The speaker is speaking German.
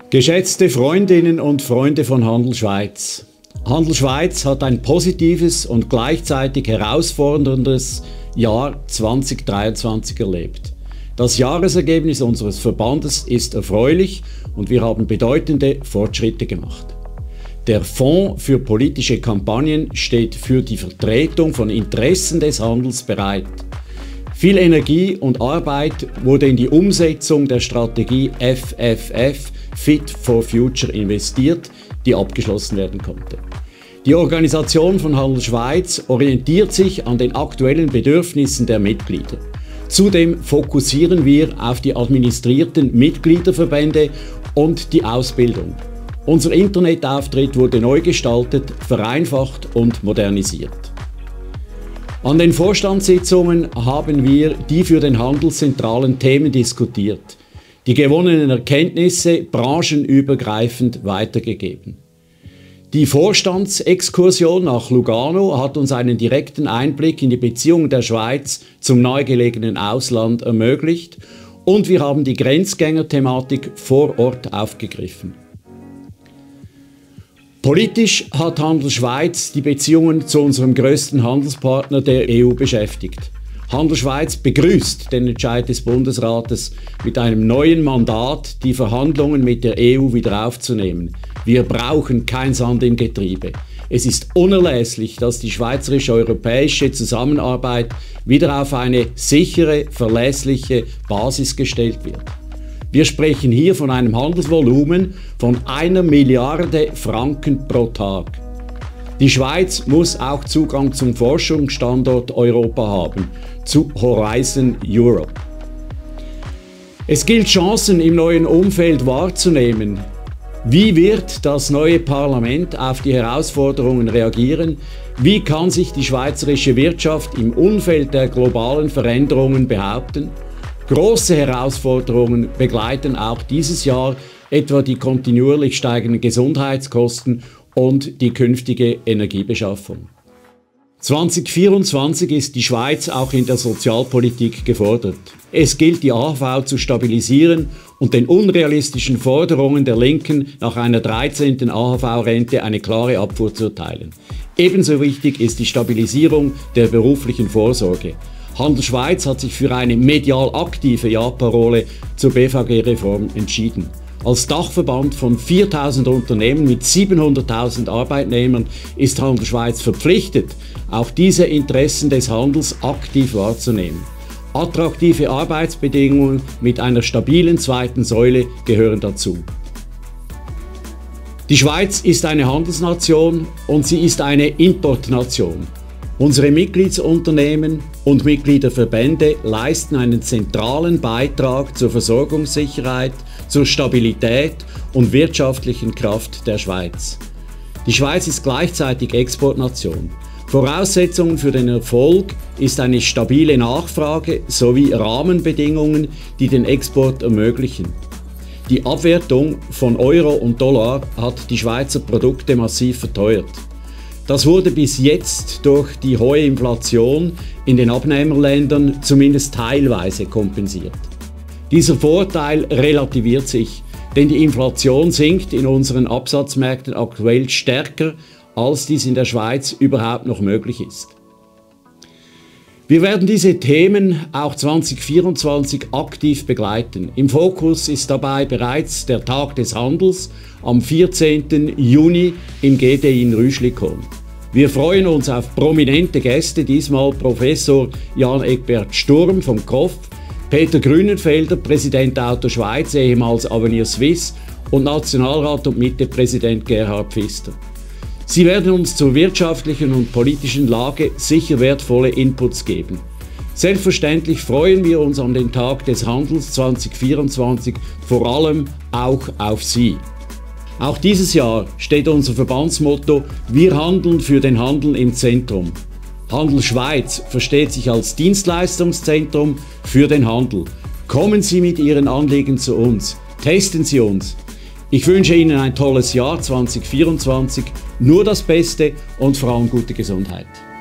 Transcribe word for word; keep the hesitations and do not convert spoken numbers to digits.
Geschätzte Freundinnen und Freunde von Handel Schweiz. Handel Schweiz hat ein positives und gleichzeitig herausforderndes Jahr zweitausenddreiundzwanzig erlebt. Das Jahresergebnis unseres Verbandes ist erfreulich und wir haben bedeutende Fortschritte gemacht. Der Fonds für politische Kampagnen steht für die Vertretung von Interessen des Handels bereit. Viel Energie und Arbeit wurde in die Umsetzung der Strategie F F F Fit for Future investiert, die abgeschlossen werden konnte. Die Organisation von Handel Schweiz orientiert sich an den aktuellen Bedürfnissen der Mitglieder. Zudem fokussieren wir auf die administrierten Mitgliederverbände und die Ausbildung. Unser Internetauftritt wurde neu gestaltet, vereinfacht und modernisiert. An den Vorstandssitzungen haben wir die für den Handel zentralen Themen diskutiert, die gewonnenen Erkenntnisse branchenübergreifend weitergegeben. Die Vorstandsexkursion nach Lugano hat uns einen direkten Einblick in die Beziehungen der Schweiz zum nahegelegenen Ausland ermöglicht und wir haben die Grenzgänger-Thematik vor Ort aufgegriffen. Politisch hat Handel Schweiz die Beziehungen zu unserem grössten Handelspartner der E U beschäftigt. Handel Schweiz begrüßt den Entscheid des Bundesrates, mit einem neuen Mandat die Verhandlungen mit der E U wieder aufzunehmen. Wir brauchen kein Sand im Getriebe. Es ist unerlässlich, dass die schweizerisch-europäische Zusammenarbeit wieder auf eine sichere, verlässliche Basis gestellt wird. Wir sprechen hier von einem Handelsvolumen von einer Milliarde Franken pro Tag. Die Schweiz muss auch Zugang zum Forschungsstandort Europa haben, zu Horizon Europe. Es gilt, Chancen im neuen Umfeld wahrzunehmen. Wie wird das neue Parlament auf die Herausforderungen reagieren? Wie kann sich die schweizerische Wirtschaft im Umfeld der globalen Veränderungen behaupten? Große Herausforderungen begleiten auch dieses Jahr, etwa die kontinuierlich steigenden Gesundheitskosten und die künftige Energiebeschaffung. zweitausendvierundzwanzig ist die Schweiz auch in der Sozialpolitik gefordert. Es gilt, die A H V zu stabilisieren und den unrealistischen Forderungen der Linken nach einer dreizehnten A H V-Rente eine klare Abfuhr zu erteilen. Ebenso wichtig ist die Stabilisierung der beruflichen Vorsorge. Handel Schweiz hat sich für eine medial aktive Ja-Parole zur B V G-Reform entschieden. Als Dachverband von viertausend Unternehmen mit siebenhunderttausend Arbeitnehmern ist Handel Schweiz verpflichtet, auch diese Interessen des Handels aktiv wahrzunehmen. Attraktive Arbeitsbedingungen mit einer stabilen zweiten Säule gehören dazu. Die Schweiz ist eine Handelsnation und sie ist eine Importnation. Unsere Mitgliedsunternehmen und Mitgliederverbände leisten einen zentralen Beitrag zur Versorgungssicherheit, zur Stabilität und wirtschaftlichen Kraft der Schweiz. Die Schweiz ist gleichzeitig Exportnation. Voraussetzungen für den Erfolg ist eine stabile Nachfrage sowie Rahmenbedingungen, die den Export ermöglichen. Die Abwertung von Euro und Dollar hat die Schweizer Produkte massiv verteuert. Das wurde bis jetzt durch die hohe Inflation in den Abnehmerländern zumindest teilweise kompensiert. Dieser Vorteil relativiert sich, denn die Inflation sinkt in unseren Absatzmärkten aktuell stärker, als dies in der Schweiz überhaupt noch möglich ist. Wir werden diese Themen auch zweitausendvierundzwanzig aktiv begleiten. Im Fokus ist dabei bereits der Tag des Handels am vierzehnten Juni im G D I in Rüschlikon. Wir freuen uns auf prominente Gäste, diesmal Professor Jan Egbert Sturm vom K O F, Peter Grünenfelder, Präsident Auto Schweiz, ehemals Avenir Suisse und Nationalrat und Mitte-Präsident Gerhard Pfister. Sie werden uns zur wirtschaftlichen und politischen Lage sicher wertvolle Inputs geben. Selbstverständlich freuen wir uns an den Tag des Handels zweitausendvierundzwanzig vor allem auch auf Sie. Auch dieses Jahr steht unser Verbandsmotto „Wir handeln für den Handel im Zentrum“. Handel Schweiz versteht sich als Dienstleistungszentrum für den Handel. Kommen Sie mit Ihren Anliegen zu uns. Testen Sie uns. Ich wünsche Ihnen ein tolles Jahr zweitausendvierundzwanzig, nur das Beste und vor allem gute Gesundheit.